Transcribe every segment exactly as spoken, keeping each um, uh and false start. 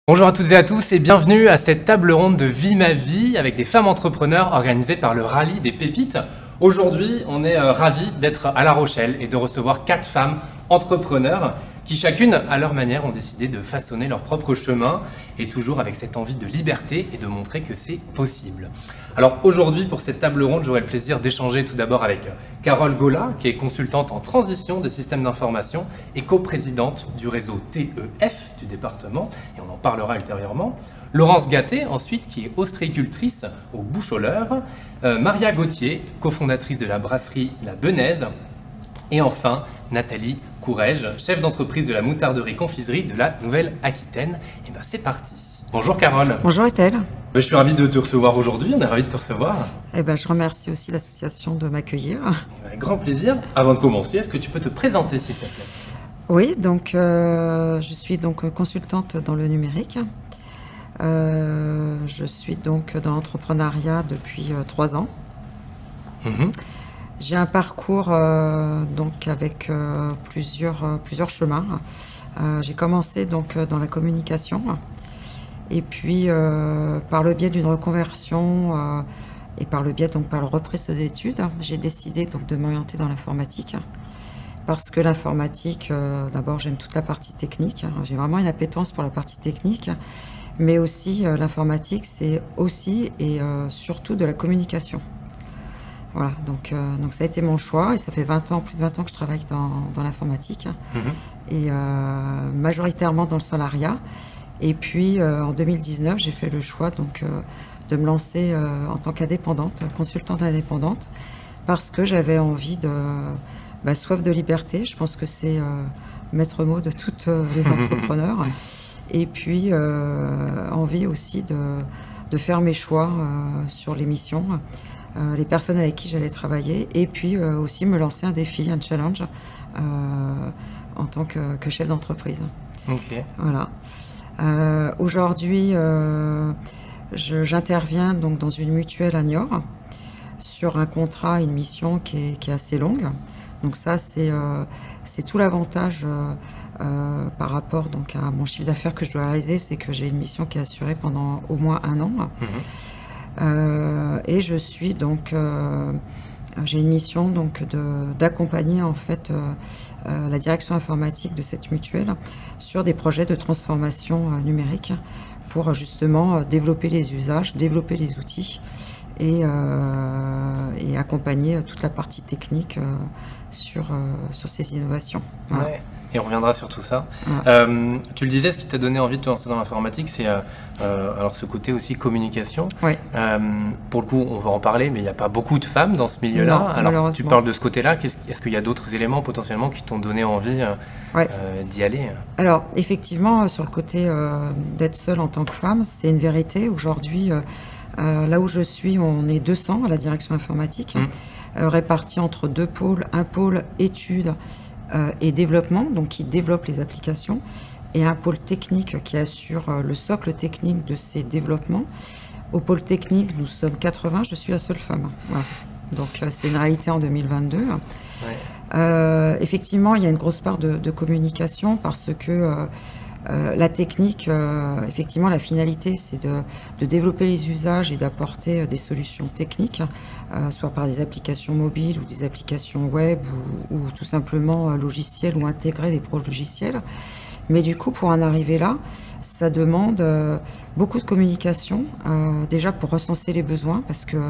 Bonjour à toutes et à tous et bienvenue à cette table ronde de Vie ma vie avec des femmes entrepreneurs organisée par le Rallye des Pépites. Aujourd'hui, on est euh, ravis d'être à La Rochelle et de recevoir quatre femmes entrepreneurs qui chacune, à leur manière, ont décidé de façonner leur propre chemin et toujours avec cette envie de liberté et de montrer que c'est possible. Alors aujourd'hui, pour cette table ronde, j'aurai le plaisir d'échanger tout d'abord avec Carole Gola, qui est consultante en transition des systèmes d'information et coprésidente du réseau T E F du département, et on en parlera ultérieurement. Laurence Gatté, ensuite, qui est ostréicultrice au Boucholeur. Euh, Maria Gauthier, cofondatrice de la brasserie La Benaise. Et enfin, Nathalie Courrèges, chef d'entreprise de la moutarderie confiserie de la Nouvelle-Aquitaine. Et bien c'est parti. Bonjour Carole. Bonjour Estelle. Je suis ravi de te recevoir aujourd'hui, on est ravi de te recevoir. Eh ben, je remercie aussi l'association de m'accueillir. Avec grand plaisir. Avant de commencer, est-ce que tu peux te présenter s'il te plaît? Oui, donc euh, je suis donc consultante dans le numérique. Euh, je suis donc dans l'entrepreneuriat depuis euh, trois ans. Mmh. J'ai un parcours euh, donc avec euh, plusieurs, euh, plusieurs chemins. Euh, j'ai commencé donc dans la communication et puis euh, par le biais d'une reconversion euh, et par le biais donc par le reprise d'études, j'ai décidé donc de m'orienter dans l'informatique parce que l'informatique, euh, d'abord j'aime toute la partie technique. J'ai vraiment une appétence pour la partie technique, mais aussi euh, l'informatique c'est aussi et euh, surtout de la communication. Voilà, donc, euh, donc ça a été mon choix et ça fait vingt ans, plus de vingt ans que je travaille dans, dans l'informatique mmh. et euh, majoritairement dans le salariat. Et puis euh, en deux mille dix-neuf, j'ai fait le choix donc, euh, de me lancer euh, en tant qu'indépendante, consultante indépendante, parce que j'avais envie de bah, soif de liberté. Je pense que c'est euh, maître mot de tous euh, les entrepreneurs. Et puis euh, envie aussi de, de faire mes choix euh, sur les missions. Euh, les personnes avec qui j'allais travailler et puis euh, aussi me lancer un défi, un challenge euh, en tant que, que chef d'entreprise. Ok. Voilà. Euh, Aujourd'hui, euh, j'interviens donc dans une mutuelle à Niort sur un contrat, une mission qui est, qui est assez longue. Donc ça, c'est euh, c'est tout l'avantage euh, euh, par rapport donc, à mon chiffre d'affaires que je dois réaliser, c'est que j'ai une mission qui est assurée pendant au moins un an. Mmh. Euh, et je suis donc, euh, j'ai une mission donc d'accompagner en fait euh, euh, la direction informatique de cette mutuelle sur des projets de transformation euh, numérique pour justement euh, développer les usages, développer les outils et, euh, et accompagner toute la partie technique euh, sur, euh, sur ces innovations. Voilà. Ouais. Et on reviendra sur tout ça. Ouais. Euh, tu le disais, ce qui t'a donné envie de te lancer dans l'informatique, c'est euh, euh, alors ce côté aussi communication. Ouais. Euh, pour le coup, on va en parler, mais il n'y a pas beaucoup de femmes dans ce milieu-là. Non, alors, tu parles de ce côté-là. Est-ce est qu'il y a d'autres éléments potentiellement qui t'ont donné envie euh, ouais. euh, d'y aller? Alors, effectivement, sur le côté euh, d'être seule en tant que femme, c'est une vérité. Aujourd'hui, euh, euh, là où je suis, on est deux cents à la direction informatique, mmh. euh, répartis entre deux pôles. Un pôle études Euh, et développement, donc qui développe les applications, et un pôle technique qui assure euh, le socle technique de ces développements. Au pôle technique, nous sommes quatre-vingts, je suis la seule femme. Voilà. Donc euh, c'est une réalité en deux mille vingt-deux. Ouais. Euh, effectivement, il y a une grosse part de, de communication parce que euh, euh, la technique, euh, effectivement, la finalité, c'est de, de développer les usages et d'apporter euh, des solutions techniques, euh, soit par des applications mobiles ou des applications web ou, ou tout simplement euh, logiciels ou intégrer des pro-logiciels. Mais du coup, pour en arriver là, ça demande euh, beaucoup de communication, euh, déjà pour recenser les besoins, parce que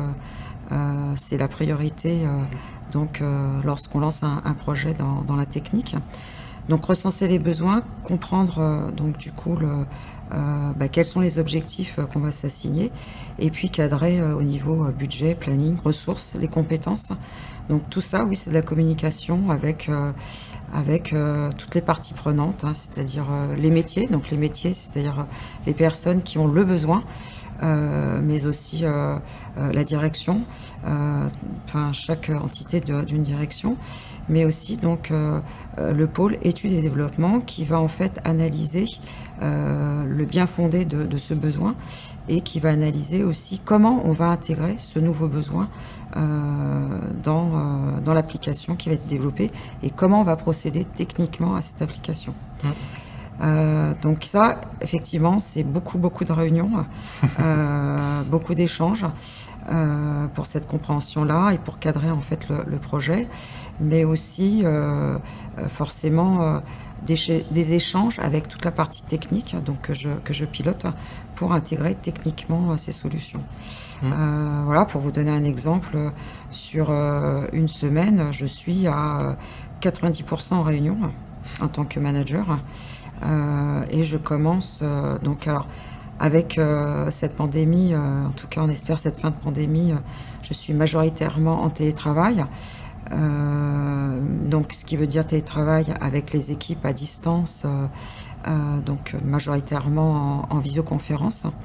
euh, c'est la priorité euh, donc, euh, lorsqu'on lance un, un projet dans, dans la technique. Donc recenser les besoins, comprendre euh, donc du coup le, euh, bah, quels sont les objectifs euh, qu'on va s'assigner et puis cadrer euh, au niveau euh, budget, planning, ressources, les compétences. Donc tout ça, oui, c'est de la communication avec, euh, avec euh, toutes les parties prenantes, hein, c'est-à-dire euh, les métiers, donc les métiers, c'est-à-dire euh, les personnes qui ont le besoin, euh, mais aussi euh, euh, la direction, euh, enfin chaque entité d'une direction. Mais aussi donc euh, euh, le pôle études et développement qui va en fait analyser euh, le bien fondé de, de ce besoin et qui va analyser aussi comment on va intégrer ce nouveau besoin euh, dans, euh, dans l'application qui va être développée et comment on va procéder techniquement à cette application. Mmh. Euh, donc ça, effectivement, c'est beaucoup, beaucoup de réunions, euh, beaucoup d'échanges euh, pour cette compréhension-là et pour cadrer en fait le, le projet, mais aussi euh, forcément euh, des, des échanges avec toute la partie technique donc, que, je, que je pilote pour intégrer techniquement euh, ces solutions. Mmh. Euh, voilà, pour vous donner un exemple, sur euh, une semaine, je suis à quatre-vingt-dix pour cent en réunion en tant que manager. Euh, et je commence euh, donc alors avec euh, cette pandémie, euh, en tout cas on espère cette fin de pandémie, euh, je suis majoritairement en télétravail. Euh, donc ce qui veut dire télétravail avec les équipes à distance, euh, euh, donc majoritairement en, en visioconférence. Mmh.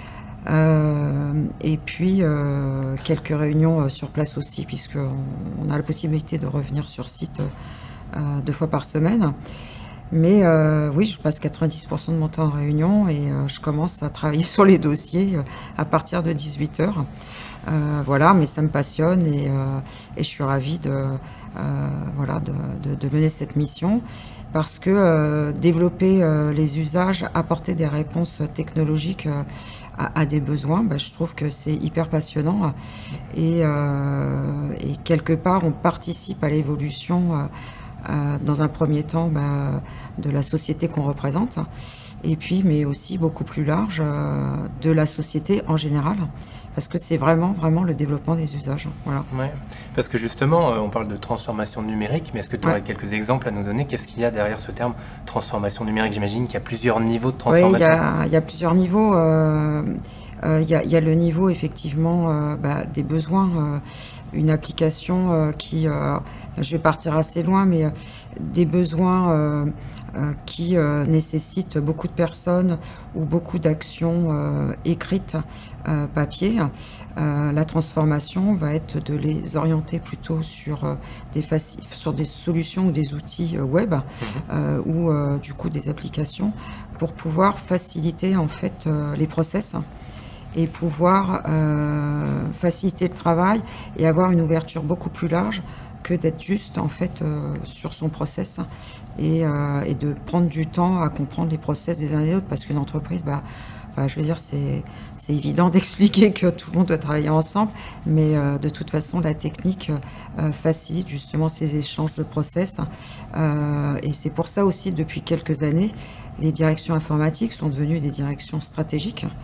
Euh, et puis euh, quelques réunions euh, sur place aussi, puisqu'on on a la possibilité de revenir sur site euh, deux fois par semaine. Mais euh, oui, je passe quatre-vingt-dix pour cent de mon temps en réunion et euh, je commence à travailler sur les dossiers euh, à partir de dix-huit heures. Euh, voilà, mais ça me passionne et, euh, et je suis ravie de, euh, voilà, de, de, de mener cette mission parce que euh, développer euh, les usages, apporter des réponses technologiques euh, à, à des besoins, bah, je trouve que c'est hyper passionnant et, euh, et quelque part on participe à l'évolution euh, Euh, dans un premier temps bah, de la société qu'on représente et puis mais aussi beaucoup plus large euh, de la société en général parce que c'est vraiment vraiment le développement des usages. Voilà. Ouais, parce que justement euh, on parle de transformation numérique, mais est-ce que tu aurais ouais. quelques exemples à nous donner? Qu'est-ce qu'il y a derrière ce terme transformation numérique? J'imagine qu'il y a plusieurs niveaux de transformation. Oui, il y, y a plusieurs niveaux. Euh, euh, y, a, y a le niveau effectivement euh, bah, des besoins, euh, une application euh, qui euh, je vais partir assez loin, mais euh, des besoins euh, euh, qui euh, nécessitent beaucoup de personnes ou beaucoup d'actions euh, écrites, euh, papier. Euh, la transformation va être de les orienter plutôt sur, euh, des, sur des solutions ou des outils euh, web mmh. euh, ou euh, du coup des applications pour pouvoir faciliter en fait euh, les process et pouvoir euh, faciliter le travail et avoir une ouverture beaucoup plus large que d'être juste en fait euh, sur son process et, euh, et de prendre du temps à comprendre les process des uns et des autres parce qu'une entreprise, bah, enfin, je veux dire, c'est c'est évident d'expliquer que tout le monde doit travailler ensemble, mais euh, de toute façon, la technique euh, facilite justement ces échanges de process euh, et c'est pour ça aussi depuis quelques années, les directions informatiques sont devenues des directions stratégiques, mmh.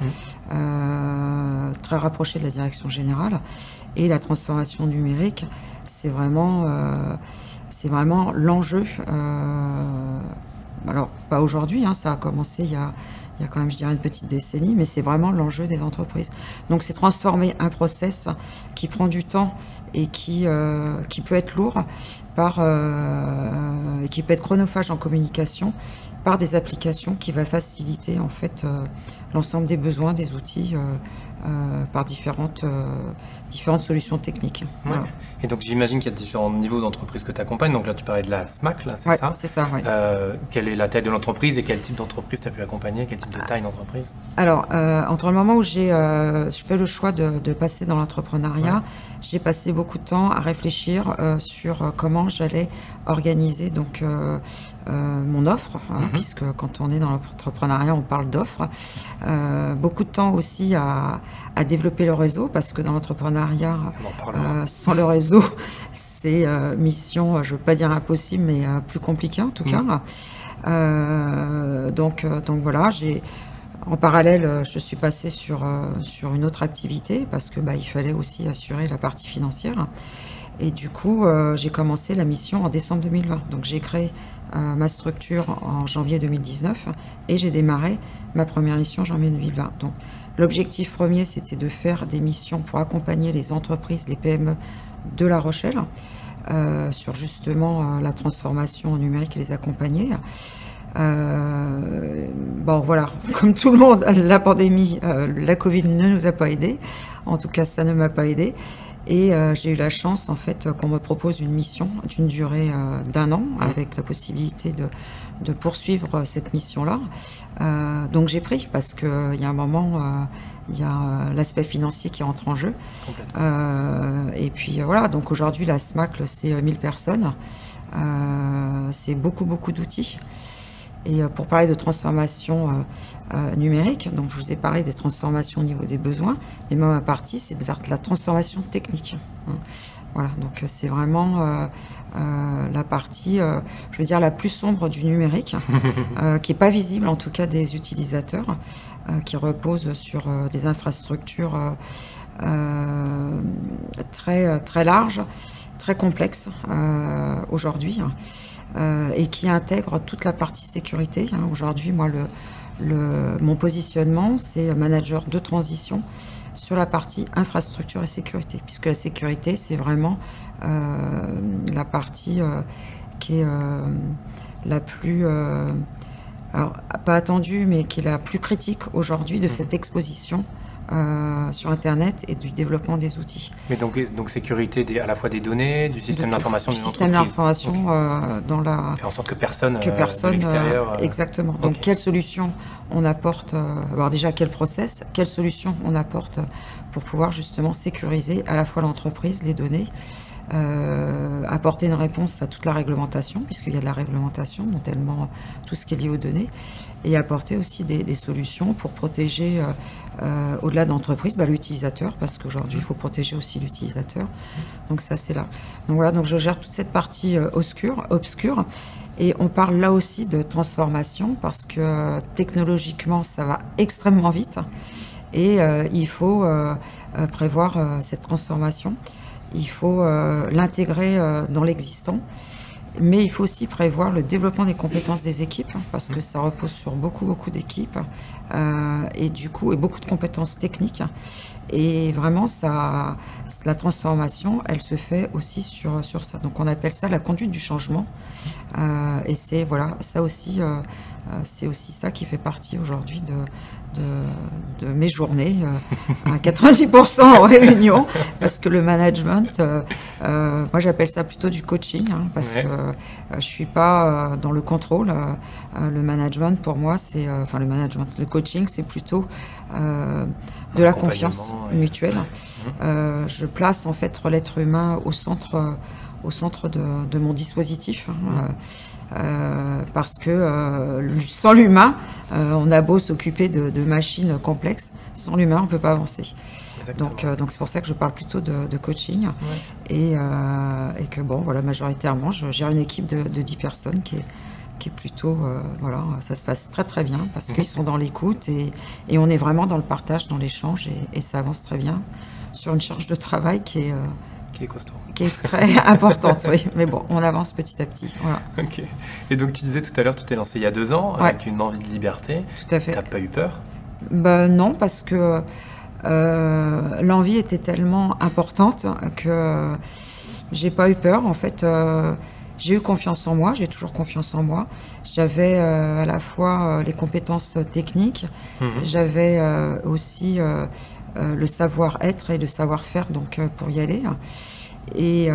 euh, très rapprochées de la direction générale et la transformation numérique. C'est vraiment, euh, c'est vraiment l'enjeu. Euh, alors, pas aujourd'hui, hein, ça a commencé il y a, il y a quand même, je dirais, une petite décennie, mais c'est vraiment l'enjeu des entreprises. Donc, c'est transformer un process qui prend du temps et qui, euh, qui peut être lourd, par, euh, et qui peut être chronophage en communication, par des applications qui va faciliter en fait euh, l'ensemble des besoins, des outils euh, euh, par différentes, euh, différentes solutions techniques. Ouais. Voilà. Et donc j'imagine qu'il y a différents niveaux d'entreprise que tu accompagnes. Donc là tu parlais de la S M A C, c'est ouais, ça? C'est ça, oui. Euh, quelle est la taille de l'entreprise et quel type d'entreprise tu as pu accompagner? Quel type de taille d'entreprise? Alors, euh, entre le moment où j'ai euh, fait le choix de, de passer dans l'entrepreneuriat, ouais. j'ai passé beaucoup de temps à réfléchir euh, sur comment j'allais organiser donc, euh, euh, mon offre, mm-hmm. hein, puisque quand on est dans l'entrepreneuriat, on parle d'offres. Euh, beaucoup de temps aussi à, à développer le réseau, parce que dans l'entrepreneuriat, euh, sans le réseau, c'est euh, mission, je ne veux pas dire impossible, mais euh, plus compliqué en tout mm. cas. Euh, donc, euh, donc voilà, j'ai... En parallèle, je suis passée sur, euh, sur une autre activité parce que bah, il fallait aussi assurer la partie financière. Et du coup, euh, j'ai commencé la mission en décembre deux mille vingt. Donc j'ai créé euh, ma structure en janvier deux mille dix-neuf et j'ai démarré ma première mission en janvier deux mille vingt. Donc l'objectif premier, c'était de faire des missions pour accompagner les entreprises, les P M E de La Rochelle euh, sur justement euh, la transformation numérique et les accompagner. Euh, bon voilà, comme tout le monde, la pandémie, euh, la Covid ne nous a pas aidés. En tout cas, ça ne m'a pas aidé. Et euh, j'ai eu la chance en fait qu'on me propose une mission d'une durée euh, d'un an avec la possibilité de, de poursuivre cette mission-là. Euh, donc j'ai pris parce qu'il euh, y a un moment, euh, il y a euh, l'aspect financier qui entre en jeu. Euh, et puis euh, voilà, donc aujourd'hui la S M A C c'est mille personnes, euh, c'est beaucoup beaucoup d'outils. Et euh, pour parler de transformation euh, euh, numérique, donc je vous ai parlé des transformations au niveau des besoins, mais moi, ma partie, c'est vers de la transformation technique. Hein. Voilà, donc c'est vraiment euh, euh, la partie, euh, je veux dire, la plus sombre du numérique, euh, qui n'est pas visible en tout cas des utilisateurs, euh, qui repose sur euh, des infrastructures euh, euh, très, très larges, très complexes euh, aujourd'hui, euh, et qui intègrent toute la partie sécurité. Hein. Aujourd'hui, moi, le, le, mon positionnement, c'est manager de transition sur la partie infrastructure et sécurité, puisque la sécurité, c'est vraiment euh, la partie euh, qui est euh, la plus, euh, alors, pas attendue, mais qui est la plus critique aujourd'hui de cette exposition euh, sur Internet et du développement des outils. Mais donc, donc sécurité des, à la fois des données, du système d'information du d'une système d'information okay. euh, dans la... Faire en sorte que personne, que personne euh, de l'extérieur... Euh, exactement. Donc, okay. Quelle solution on apporte, euh, alors déjà, quel process, quelle solution on apporte pour pouvoir justement sécuriser à la fois l'entreprise, les données, euh, apporter une réponse à toute la réglementation, puisqu'il y a de la réglementation, notamment tout ce qui est lié aux données, et apporter aussi des, des solutions pour protéger, euh, euh, au-delà de l'entreprise, bah, l'utilisateur, parce qu'aujourd'hui, il faut protéger aussi l'utilisateur. Donc ça, c'est là. Donc voilà, donc je gère toute cette partie euh, obscure, obscure. Et on parle là aussi de transformation parce que euh, technologiquement, ça va extrêmement vite et euh, il faut euh, euh, prévoir euh, cette transformation. Il faut euh, l'intégrer euh, dans l'existant, mais il faut aussi prévoir le développement des compétences des équipes parce que ça repose sur beaucoup, beaucoup d'équipes euh, et du coup, et beaucoup de compétences techniques. Et vraiment, ça, la transformation, elle se fait aussi sur, sur ça. Donc, on appelle ça la conduite du changement. Euh, et c'est voilà, ça aussi, euh, c'est aussi ça qui fait partie aujourd'hui de, de, de mes journées, euh, à quatre-vingt-dix pour cent en réunion, parce que le management, euh, euh, moi j'appelle ça plutôt du coaching, hein, parce ouais. que euh, je suis pas euh, dans le contrôle. Euh, le management, pour moi, c'est, euh, enfin le management, le coaching, c'est plutôt euh, de la confiance mutuelle. Ouais. Euh, je place en fait l'être humain au centre, au centre de, de mon dispositif. Hein, mmh. euh, parce que euh, sans l'humain, euh, on a beau s'occuper de, de machines complexes, sans l'humain, on ne peut pas avancer. Exactement. Donc, euh, donc c'est pour ça que je parle plutôt de, de coaching. Ouais. Et, euh, et que bon, voilà, majoritairement, je gère une équipe de, de dix personnes qui est qui est plutôt, euh, voilà, ça se passe très très bien parce mmh. qu'ils sont dans l'écoute et, et on est vraiment dans le partage, dans l'échange et, et ça avance très bien sur une charge de travail qui est, euh, qui est costaud. Qui est très importante, oui. Mais bon, on avance petit à petit. Voilà. Ok. Et donc tu disais tout à l'heure, tu t'es lancé il y a deux ans ouais. avec une envie de liberté. Tout à fait. T'as pas eu peur? Ben non, parce que euh, l'envie était tellement importante que j'ai pas eu peur. En fait, euh, j'ai eu confiance en moi, j'ai toujours confiance en moi. J'avais euh, à la fois euh, les compétences techniques, mmh. j'avais euh, aussi euh, euh, le savoir-être et le savoir-faire donc, euh, pour y aller. Et,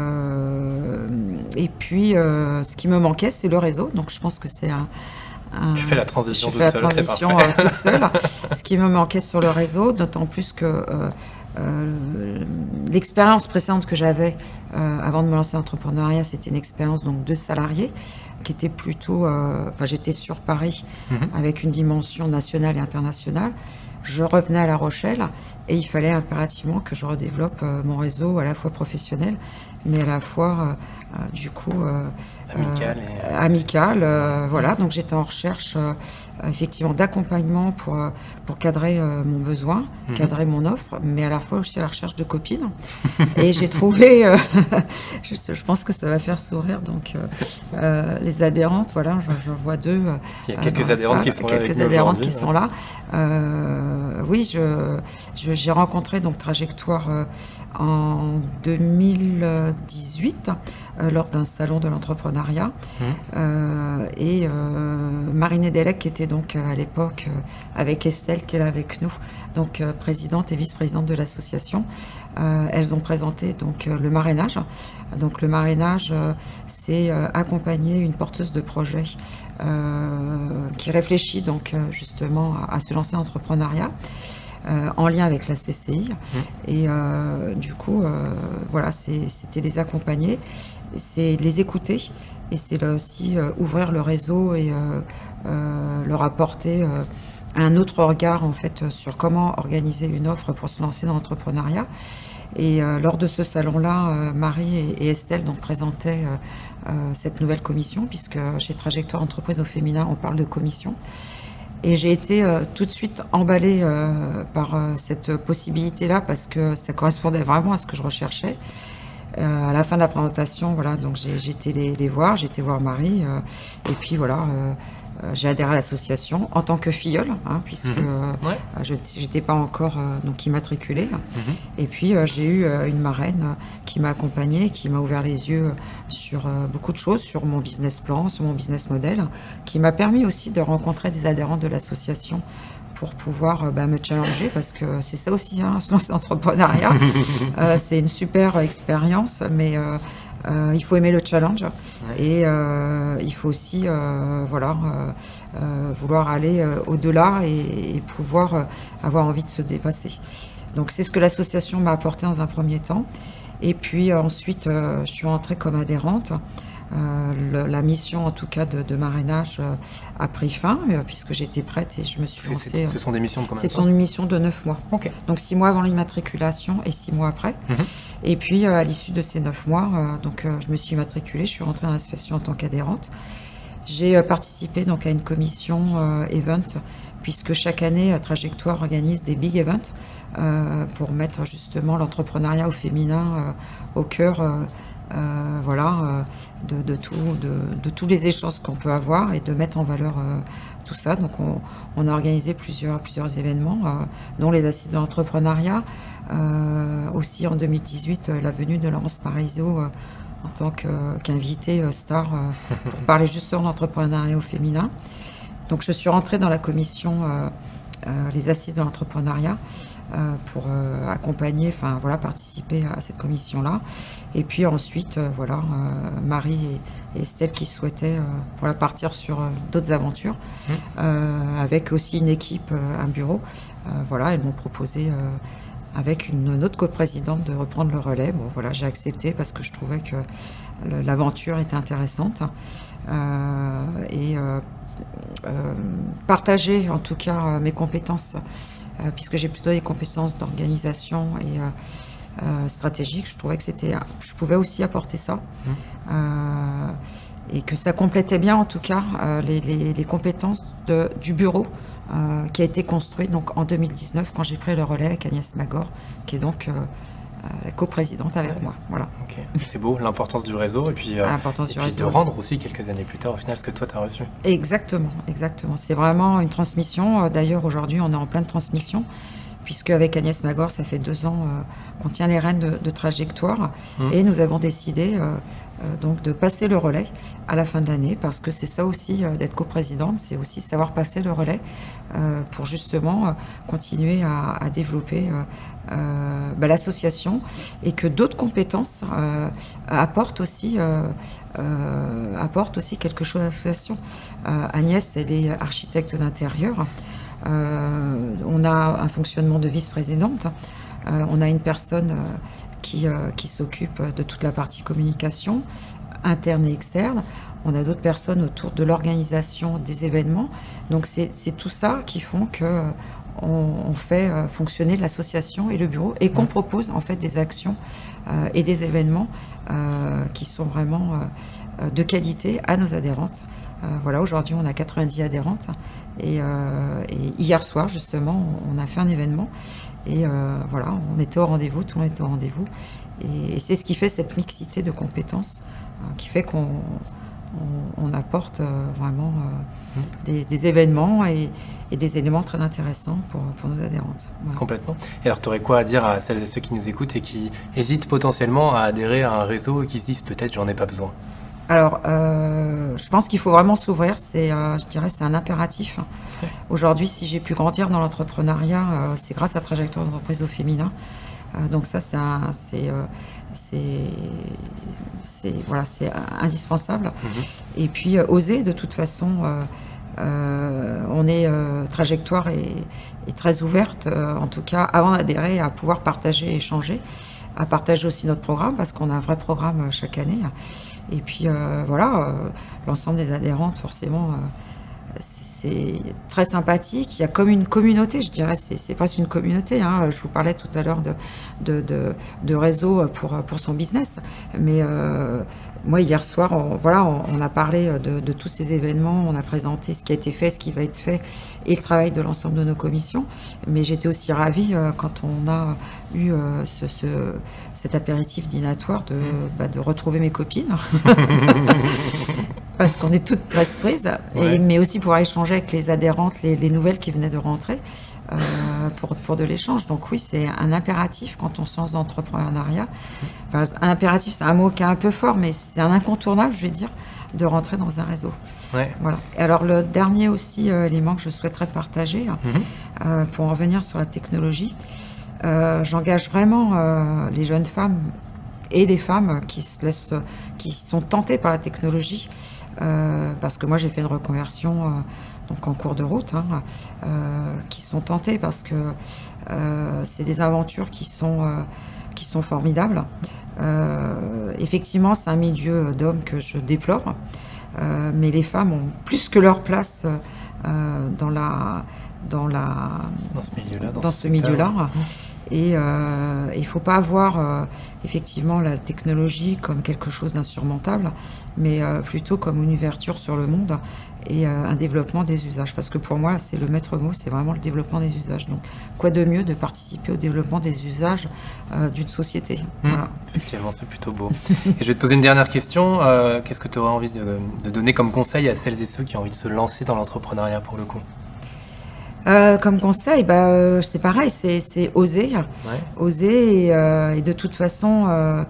euh, et puis, euh, ce qui me manquait, c'est le réseau. Donc, je pense que c'est un... un tu fais la transition je toute fais seule, la transition euh, toute seule. Ce qui me manquait sur le réseau, d'autant plus que... Euh, Euh, l'expérience précédente que j'avais euh, avant de me lancer en entrepreneuriat, c'était une expérience donc de salarié qui était plutôt, euh, enfin j'étais sur Paris mmh. avec une dimension nationale et internationale. Je revenais à La Rochelle et il fallait impérativement que je redéveloppe euh, mon réseau à la fois professionnel, mais à la fois euh, euh, du coup euh, amical. Euh, et... amical euh, voilà, donc j'étais en recherche euh, effectivement d'accompagnement pour, pour cadrer euh, mon besoin, mmh. cadrer mon offre, mais à la fois aussi à la recherche de copines. Et j'ai trouvé, euh, je, je pense que ça va faire sourire, donc euh, euh, les adhérentes, voilà, je vois deux. Euh, Il y a quelques adhérentes qui sont là. Quelques adhérentes qui sont là. Euh, oui, je, je, j'ai rencontré donc Trajectoire euh, en deux mille dix-huit euh, lors d'un salon de l'entrepreneuriat mmh. euh, et euh, Marine Delec qui était donc euh, à l'époque euh, avec Estelle qui est là avec nous, donc euh, présidente et vice-présidente de l'association. Euh, elles ont présenté donc euh, le marrainage. Donc le marrainage, euh, c'est euh, accompagner une porteuse de projet euh, qui réfléchit donc euh, justement à, à se lancer en entrepreneuriat. Euh, en lien avec la C C I. Mmh. Et euh, du coup, euh, voilà, c'était les accompagner, c'est les écouter et c'est aussi euh, ouvrir le réseau et euh, euh, leur apporter euh, un autre regard en fait sur comment organiser une offre pour se lancer dans l'entrepreneuriat. Et euh, lors de ce salon-là, euh, Marie et, et Estelle donc présentaient euh, euh, cette nouvelle commission, puisque chez Trajectoire Entreprise au féminin, on parle de commission. Et j'ai été euh, tout de suite emballée euh, par euh, cette possibilité-là, parce que ça correspondait vraiment à ce que je recherchais. Euh, à la fin de la présentation, voilà, donc j'ai été les, les voir, j'ai été voir Marie, euh, et puis voilà, euh, euh, j'ai adhéré à l'association en tant que filleule, hein, puisque Mmh. euh, Ouais. je n'étais pas encore euh, donc immatriculée. Mmh. Et puis euh, j'ai eu euh, une marraine euh, qui m'a accompagnée, qui m'a ouvert les yeux sur euh, beaucoup de choses, sur mon business plan, sur mon business model, qui m'a permis aussi de rencontrer des adhérents de l'association pour pouvoir euh, bah, me challenger, parce que c'est ça aussi, hein, se lancer dans l'entrepreneuriat. Euh, c'est une super expérience, mais euh, euh, il faut aimer le challenge. Ouais. Et euh, il faut aussi euh, voilà, euh, euh, vouloir aller euh, au-delà et, et pouvoir euh, avoir envie de se dépasser. Donc c'est ce que l'association m'a apporté dans un premier temps. Et puis euh, ensuite, euh, je suis entrée comme adhérente. Euh, le- la mission, en tout cas, de, de marrainage euh, a pris fin, euh, puisque j'étais prête et je me suis C'est- lancée. c'est- euh, Ce sont des missions de combien de C'est temps? son mission de neuf mois. Ok. Donc six mois avant l'immatriculation et six mois après. Mhm. Et puis euh, à l'issue de ces neuf mois, euh, donc euh, je me suis immatriculée, je suis rentrée dans l'association en tant qu'adhérente. J'ai euh, participé donc à une commission euh, event, puisque chaque année, euh, Trajectoire organise des big events euh, pour mettre justement l'entrepreneuriat au féminin euh, au cœur. euh, euh, voilà, euh, de, de, tout, de, de tous les échanges qu'on peut avoir et de mettre en valeur euh, tout ça. Donc on, on a organisé plusieurs, plusieurs événements, euh, dont les assises de l'entrepreneuriat. Euh, aussi en deux mille dix-huit, euh, la venue de Laurence Parisot euh, en tant que- qu'invitée euh, star euh, pour parler justement de l'entrepreneuriat au féminin. Donc je suis rentrée dans la commission euh, euh, les assises de l'entrepreneuriat euh, pour euh, accompagner, enfin voilà, participer à cette commission-là. Et puis ensuite, euh, voilà, euh, Marie et, et Estelle qui souhaitaient euh, voilà, partir sur euh, d'autres aventures, Mmh. euh, avec aussi une équipe, euh, un bureau. Euh, voilà, elles m'ont proposé, euh, avec une, une autre coprésidente, de reprendre le relais. Bon, voilà, j'ai accepté parce que je trouvais que le- l'aventure était intéressante. Euh, et euh, euh, partager en tout cas euh, mes compétences, euh, puisque j'ai plutôt des compétences d'organisation et euh, euh, stratégique, je trouvais que c'était, je pouvais aussi apporter ça. Mmh. Euh, et que ça complétait bien en tout cas euh, les, les- les compétences de- du bureau euh, qui a été construit donc en deux mille dix-neuf, quand j'ai pris le relais avec Agnès Magor, qui est donc euh, euh, la coprésidente avec Ouais. moi. Voilà, Ok. C'est beau, l'importance du réseau et puis, euh, l'importance et du puis réseau. de rendre aussi quelques années plus tard au final ce que toi tu as reçu. Exactement, exactement. C'est vraiment une transmission. Euh, D'ailleurs, aujourd'hui, on est en pleine transmission, puisque avec Agnès Magor, ça fait deux ans euh, qu'on tient les rênes de, de Trajectoire, Mmh. et nous avons décidé euh, euh, donc de passer le relais à la fin de l'année, parce que c'est ça aussi euh, d'être coprésidente, c'est aussi savoir passer le relais euh, pour justement euh, continuer à, à développer euh, euh, bah, l'association, et que d'autres compétences euh, apportent aussi. Euh, euh, apporte aussi quelque chose à l'association. Euh, Agnès, elle est architecte d'intérieur. Euh, on a un fonctionnement de vice-présidente. Euh, on a une personne euh, qui, euh, qui s'occupe de toute la partie communication, interne et externe. On a d'autres personnes autour de l'organisation des événements. Donc c'est c'est tout ça qui font que euh, on, on fait euh, fonctionner l'association et le bureau, et qu'on Mmh. propose en fait des actions euh, et des événements euh, qui sont vraiment euh, de qualité à nos adhérentes. Euh, voilà, aujourd'hui on a quatre-vingt-dix adhérentes, et, euh, et hier soir justement on a fait un événement, et euh, voilà, on était au rendez-vous, tout le monde était au rendez-vous, et, et c'est ce qui fait cette mixité de compétences euh, qui fait qu'on on, on apporte euh, vraiment euh, Mmh. des, des événements et, et des éléments très intéressants pour, pour nos adhérentes. Voilà. Complètement. Et alors, tu aurais quoi à dire à celles et ceux qui nous écoutent et qui hésitent potentiellement à adhérer à un réseau et qui se disent peut-être j'en ai pas besoin? Alors, euh, je pense qu'il faut vraiment s'ouvrir. C'est, euh, je dirais, c'est un impératif. Ouais. Aujourd'hui, si j'ai pu grandir dans l'entrepreneuriat, euh, c'est grâce à Trajectoire d'entreprise au féminin. Euh, donc ça, c'est, un- c'est, euh, c'est, c'est- voilà, c'est indispensable. Mhm. Et puis, euh, oser, de toute façon. euh, euh, on est euh, Trajectoire est, est très ouverte, euh, en tout cas, avant d'adhérer, à pouvoir partager et échanger, à partager aussi notre programme, parce qu'on a un vrai programme euh, chaque année. Et puis euh, voilà, euh, l'ensemble des adhérentes, forcément, euh, c'est très sympathique. Il y a comme une communauté, je dirais, c'est presque une communauté. Hein. Je vous parlais tout à l'heure de, de, de, de réseau pour, pour son business. Mais euh, moi, hier soir, on, voilà, on, on a parlé de, de tous ces événements, on a présenté ce qui a été fait, ce qui va être fait et le travail de l'ensemble de nos commissions. Mais j'étais aussi ravie euh, quand on a eu euh, ce, ce, cet apéritif dînatoire de, bah, de retrouver mes copines. Parce qu'on est toutes très prises, ouais. Mais aussi pour échanger avec les adhérentes, les, les nouvelles qui venaient de rentrer, euh, pour, pour de l'échange. Donc oui, c'est un impératif quand on se lance dans l'entrepreneuriat. Enfin, un impératif, c'est un mot qui est un peu fort, mais c'est un incontournable, je vais dire, de rentrer dans un réseau. Ouais. Voilà. Et alors le dernier aussi euh, élément que je souhaiterais partager, mm-hmm. euh, pour en revenir sur la technologie, euh, j'engage vraiment euh, les jeunes femmes et les femmes qui se laissent, qui sont tentées par la technologie. Euh, parce que moi j'ai fait une reconversion euh, donc en cours de route, hein, euh, qui sont tentées parce que euh, c'est des aventures qui sont, euh, qui sont formidables. Euh, effectivement, c'est un milieu d'hommes que je déplore, euh, mais les femmes ont plus que leur place euh, dans, la, dans, la, dans ce milieu-là. Dans, dans ce milieu-là. Et euh, il ne faut pas voir euh, effectivement la technologie comme quelque chose d'insurmontable, mais euh, plutôt comme une ouverture sur le monde et euh, un développement des usages. Parce que pour moi, c'est le maître mot, c'est vraiment le développement des usages. Donc, quoi de mieux de participer au développement des usages euh, d'une société. Mmh. Voilà. Effectivement, c'est plutôt beau. Et je vais te poser une dernière question. Euh, Qu'est-ce que tu aurais envie de, de donner comme conseil à celles et ceux qui ont envie de se lancer dans l'entrepreneuriat pour le coup ? Euh, comme conseil, bah, euh, c'est pareil, c'est oser, ouais. oser et, euh, et de toute façon, euh,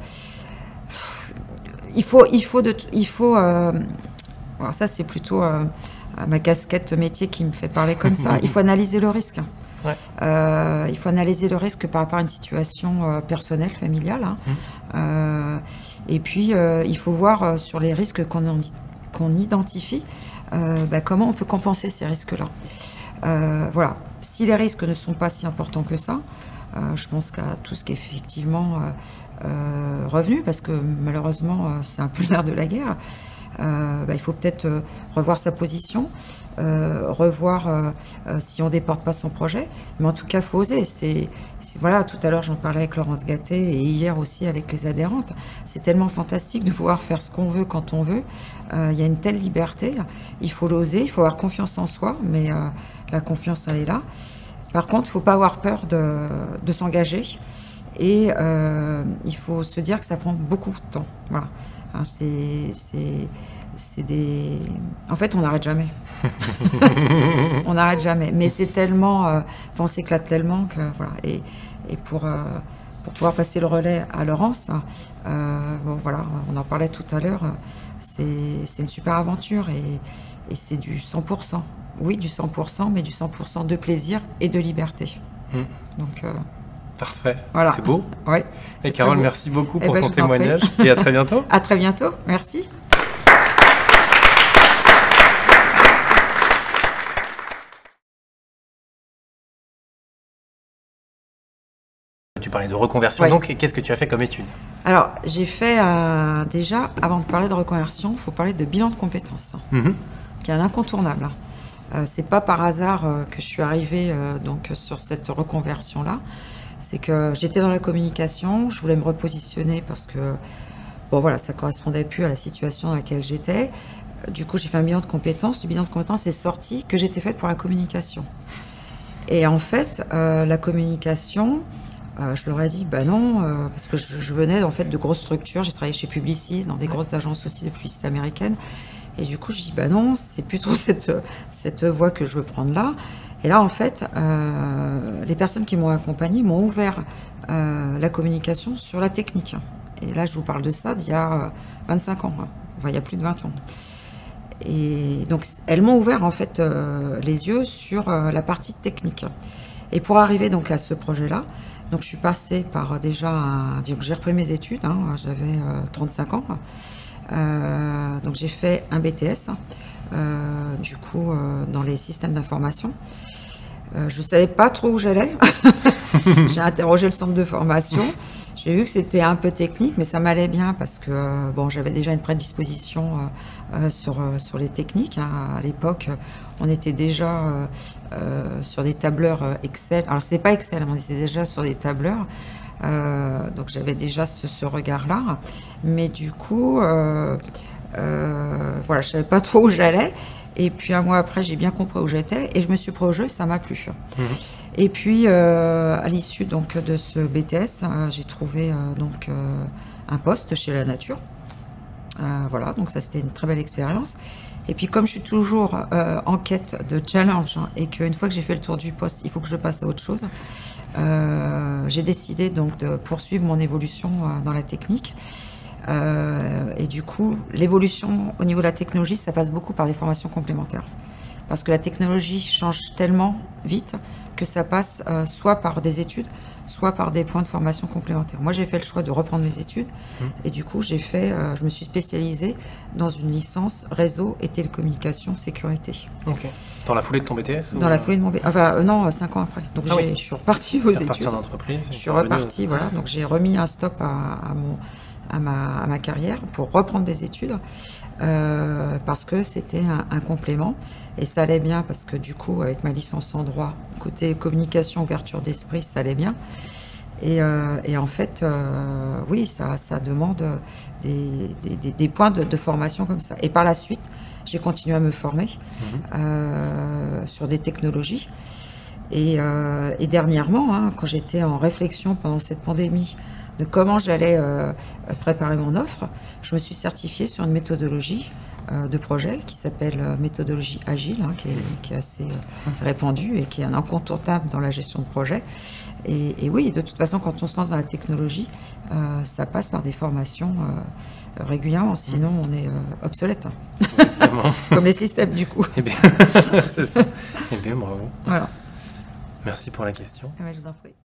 il faut, il faut, de, il faut. Euh, alors ça, c'est plutôt euh, ma casquette métier qui me fait parler comme ça. Il faut analyser le risque. Ouais. Euh, il faut analyser le risque par rapport à une situation euh, personnelle, familiale. Hein. Mmh. Euh, et puis, euh, il faut voir euh, sur les risques qu'on qu'on identifie, euh, bah, comment on peut compenser ces risques-là. Euh, voilà, si les risques ne sont pas si importants que ça, euh, je pense qu'à tout ce qui est effectivement euh, euh, revenu, parce que malheureusement euh, c'est un peu l'air de la guerre, euh, bah, il faut peut-être euh, revoir sa position, euh, revoir euh, euh, si on ne déporte pas son projet, mais en tout cas il faut oser. C'est, voilà, tout à l'heure j'en parlais avec Laurence Gatté et hier aussi avec les adhérentes, c'est tellement fantastique de pouvoir faire ce qu'on veut quand on veut. Euh, il y a une telle liberté, il faut l'oser, il faut avoir confiance en soi, mais euh, la confiance, elle est là. Par contre, il ne faut pas avoir peur de, de s'engager. Et euh, il faut se dire que ça prend beaucoup de temps. Voilà. C'est des... En fait, on n'arrête jamais. On n'arrête jamais. Mais c'est tellement... Euh, enfin, on s'éclate tellement que... Voilà. Et, et pour, euh, pour pouvoir passer le relais à Laurence, euh, bon, voilà, on en parlait tout à l'heure, c'est une super aventure et, et c'est du cent pour cent. Oui, du cent pour cent, mais du cent pour cent de plaisir et de liberté. Mmh. Donc, euh, parfait. Voilà. C'est beau. Ouais, et Carole, merci beaucoup pour eh ben, ton témoignage. Et à très bientôt. À très bientôt. Merci. Tu parlais de reconversion, ouais. Donc qu'est-ce que tu as fait comme étude? Alors, j'ai fait euh, déjà, avant de parler de reconversion, il faut parler de bilan de compétences, mmh. qui est un incontournable. Euh, c'est pas par hasard euh, que je suis arrivée euh, donc, sur cette reconversion-là. C'est que j'étais dans la communication, je voulais me repositionner parce que bon, voilà, ça ne correspondait plus à la situation dans laquelle j'étais. Du coup, j'ai fait un bilan de compétences. Du bilan de compétences est sorti que j'étais faite pour la communication. Et en fait, euh, la communication, euh, je leur ai dit, bah non, euh, parce que je, je venais en fait de grosses structures. J'ai travaillé chez Publicis, dans des grosses agences aussi de publicité américaine. Et du coup, je dis, bah non, c'est plutôt cette, cette voie que je veux prendre là. Et là, en fait, euh, les personnes qui m'ont accompagnée m'ont ouvert euh, la communication sur la technique. Et là, je vous parle de ça d'il y a vingt-cinq ans, enfin, il y a plus de vingt ans. Et donc, elles m'ont ouvert, en fait, euh, les yeux sur euh, la partie technique. Et pour arriver donc à ce projet-là, donc je suis passée par déjà, un, j'ai repris mes études, hein, j'avais euh, trente-cinq ans. Euh, donc j'ai fait un B T S, euh, du coup, euh, dans les systèmes d'information. Euh, je ne savais pas trop où j'allais. J'ai interrogé le centre de formation. J'ai vu que c'était un peu technique, mais ça m'allait bien parce que euh, bon, j'avais déjà une prédisposition euh, euh, sur, euh, sur les techniques. Hein. À l'époque, on était déjà euh, euh, sur des tableurs Excel. Alors, c'est pas Excel, on était déjà sur des tableurs. Euh, donc, j'avais déjà ce, ce regard-là. Mais du coup, euh, euh, voilà, je savais pas trop où j'allais. Et puis, un mois après, j'ai bien compris où j'étais et je me suis pris au jeu, ça m'a plu. Mmh. Et puis, euh, à l'issue donc de ce B T S, euh, j'ai trouvé euh, donc euh, un poste chez La Nature. Euh, voilà, donc ça c'était une très belle expérience. Et puis, comme je suis toujours euh, en quête de challenge hein, et qu'une fois que j'ai fait le tour du poste, il faut que je passe à autre chose, euh, j'ai décidé donc de poursuivre mon évolution euh, dans la technique. Euh, et du coup, l'évolution au niveau de la technologie, ça passe beaucoup par des formations complémentaires. Parce que la technologie change tellement vite que ça passe euh, soit par des études, soit par des points de formation complémentaires. Moi, j'ai fait le choix de reprendre mes études mmh. et du coup, j'ai fait, euh, je me suis spécialisée dans une licence réseau et télécommunications sécurité. Ok. Dans la foulée de ton B T S ou... Dans la foulée de mon B T S. Enfin, euh, non, cinq ans après. Donc, ah oui. je suis repartie aux études. En entreprise. Je suis repartie, voilà. Donc, j'ai remis un stop à, à, mon, à, ma, à ma carrière pour reprendre des études. Euh, parce que c'était un, un complément et ça allait bien parce que du coup avec ma licence en droit côté communication ouverture d'esprit ça allait bien et, euh, et en fait euh, oui ça, ça demande des, des, des points de, de formation comme ça et par la suite j'ai continué à me former mmh. euh, sur des technologies et, euh, et dernièrement hein, quand j'étais en réflexion pendant cette pandémie de comment j'allais euh, préparer mon offre, je me suis certifiée sur une méthodologie euh, de projet qui s'appelle euh, méthodologie agile, hein, qui, est, qui est assez euh, répandue et qui est un incontournable dans la gestion de projet. Et, et oui, de toute façon, quand on se lance dans la technologie, euh, ça passe par des formations euh, régulièrement, sinon on est euh, obsolète. Hein. Comme les systèmes du coup. Eh bien, c'est ça. Eh bien, bravo. Voilà. Merci pour la question. Eh bien, je vous en prie.